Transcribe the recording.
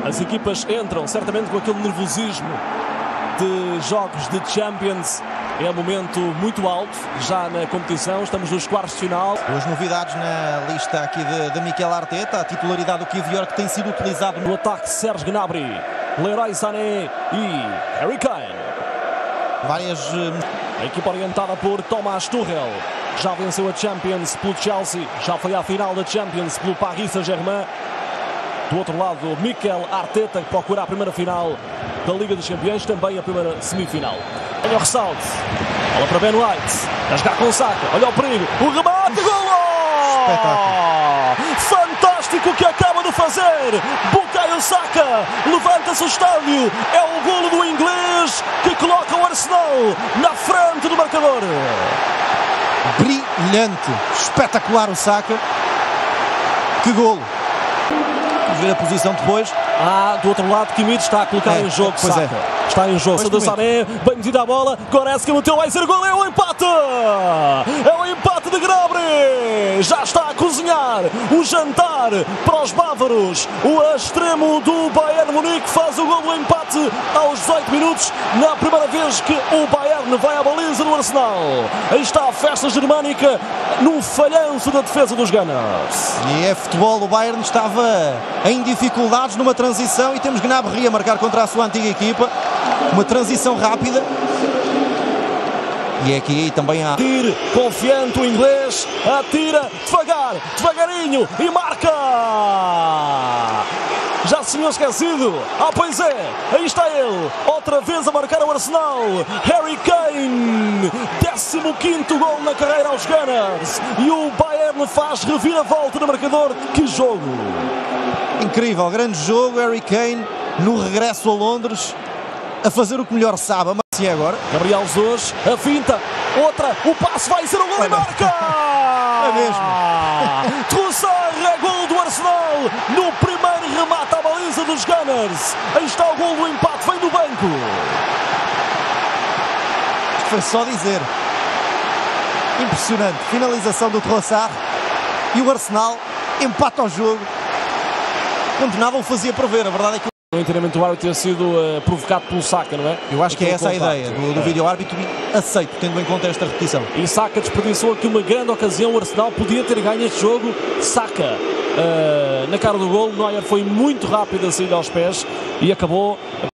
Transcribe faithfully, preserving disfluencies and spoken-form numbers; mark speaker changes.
Speaker 1: As equipas entram certamente com aquele nervosismo de jogos de Champions. É um momento muito alto já na competição, estamos nos quartos de final.
Speaker 2: Duas novidades na lista aqui de, de Mikel Arteta, a titularidade do Kiwior que tem sido utilizado
Speaker 1: no ataque. Serge Gnabry, Leroy Sané e Harry Kane.
Speaker 2: Várias...
Speaker 1: A equipa orientada por Thomas Tuchel, já venceu a Champions pelo Chelsea, já foi à final da Champions pelo Paris Saint-Germain. Do outro lado, Mikel Arteta, que procura a primeira final da Liga dos Campeões, também a primeira semifinal. Olha o ressalto, bola para Ben White, a jogar com Saka, olha o perigo, o remate, golo! Fantástico que acaba de fazer Bukayo Saka, levanta-se o estádio, é o golo do inglês que coloca o Arsenal na frente do marcador.
Speaker 2: Brilhante, espetacular o Saka, que golo! Vamos ver a posição depois.
Speaker 1: Ah, do outro lado, Kimmich está a colocar
Speaker 2: é,
Speaker 1: em jogo,
Speaker 2: pois
Speaker 1: Saka.
Speaker 2: É.
Speaker 1: Está em jogo, Sadio Sané, bem metida a bola, Goretzka meteu, vai ser gol, é o empate! É o empate de Gnabry! Já está a cozinhar o jantar para os bávaros. O extremo do Bayern Munique faz o gol do empate aos dezoito minutos, na primeira vez que o Bayern vai à baliza do Arsenal. Aí está a festa germânica num falhanço da defesa dos Gunners.
Speaker 2: E é futebol, o Bayern estava em dificuldades numa transição e temos Gnabry a marcar contra a sua antiga equipa. Uma transição rápida. E é aqui também há...
Speaker 1: Tire, confiante o inglês, atira, devagar, devagarinho e marca! Já se tinham esquecido. Ah, pois é, aí está ele, outra vez a marcar o Arsenal. Harry Kane, décimo quinto gol na carreira aos Gunners. E o Bayern faz reviravolta no marcador. Que jogo!
Speaker 2: Incrível, grande jogo. Harry Kane no regresso a Londres, a fazer o que melhor sabe. Mas é agora.
Speaker 1: Gabriel Jesus, a finta, outra, o passo vai ser o gol e marca!
Speaker 2: É mesmo.
Speaker 1: Trossard, é gol do Arsenal no primeiro remate à baliza dos Gunners. Aí está o gol do empate, vem do banco.
Speaker 2: Isto foi só dizer. Impressionante. Finalização do Trossard e o Arsenal empata ao jogo. Quando nada o fazia prever, a verdade é que
Speaker 1: o inteiramente do árbitro ter sido uh, provocado pelo Saka, não é?
Speaker 2: Eu acho que é essa a ideia do, do
Speaker 1: é.
Speaker 2: vídeo-árbitro, aceito, tendo em conta esta repetição.
Speaker 1: E Saka desperdiçou aqui uma grande ocasião, o Arsenal podia ter ganho este jogo. Saka uh, na cara do gol, Neuer foi muito rápido a sair aos pés e acabou...